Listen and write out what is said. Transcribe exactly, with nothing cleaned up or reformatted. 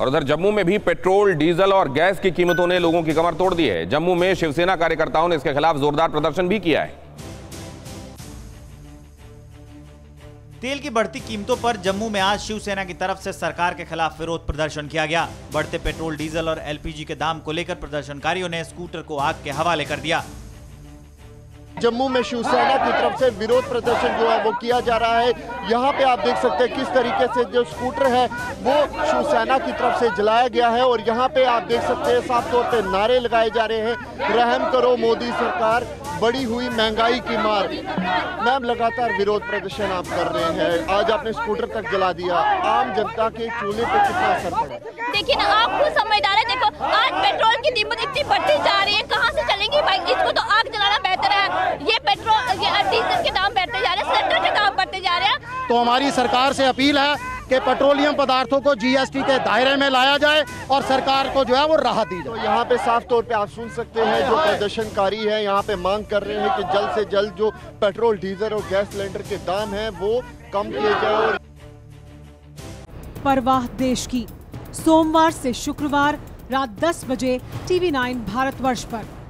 और उधर जम्मू में भी पेट्रोल, डीजल और गैस की कीमतों ने लोगों की कमर तोड़ दी है। जम्मू में शिवसेना कार्यकर्ताओं ने इसके खिलाफ जोरदार प्रदर्शन भी किया है। तेल की बढ़ती कीमतों पर जम्मू में आज शिवसेना की तरफ से सरकार के खिलाफ विरोध प्रदर्शन किया गया। बढ़ते पेट्रोल, डीजल और एलपीजी के दाम को लेकर प्रदर्शनकारियों ने स्कूटर को आग के हवाले कर दिया। जम्मू में शिवसेना की तरफ से विरोध प्रदर्शन जो है वो किया जा रहा है। यहाँ पे आप देख सकते हैं किस तरीके से जो स्कूटर है वो शिवसेना की तरफ से जलाया गया है और यहाँ पे आप देख सकते हैं साफ तौर पे नारे लगाए जा रहे हैं, रहम करो मोदी सरकार, बढ़ी हुई महंगाई की मार। मैम, लगातार विरोध प्रदर्शन आप कर रहे हैं, आज आपने स्कूटर तक जला दिया, आम जनता के चूल्हे पे कितना असर पड़ा? देखिए ना, आप खुद समझदार है। देखो आज पेट्रोल की कीमत इतनी बढ़ती जा रही है, कहाँ से चलेंगी भाई? इसको तो आग जलाना बेहतर है। ये पेट्रोल, ये डीजल के दाम बढ़ते जा रहे हैं, सिलेंडर के दाम बढ़ते जा रहे हैं। तो हमारी सरकार से अपील है कि पेट्रोलियम पदार्थों को जीएसटी के दायरे में लाया जाए और सरकार को जो है वो राहत दी जाए। तो यहाँ पे साफ तौर पे आप सुन सकते हैं जो प्रदर्शनकारी है यहाँ पे मांग कर रहे हैं कि जल्द से जल्द जो पेट्रोल, डीजल और गैस सिलेंडर के दाम हैं वो कम किए जाए। परवाह देश की, सोमवार से शुक्रवार रात दस बजे टीवी नाइन भारतवर्ष पर।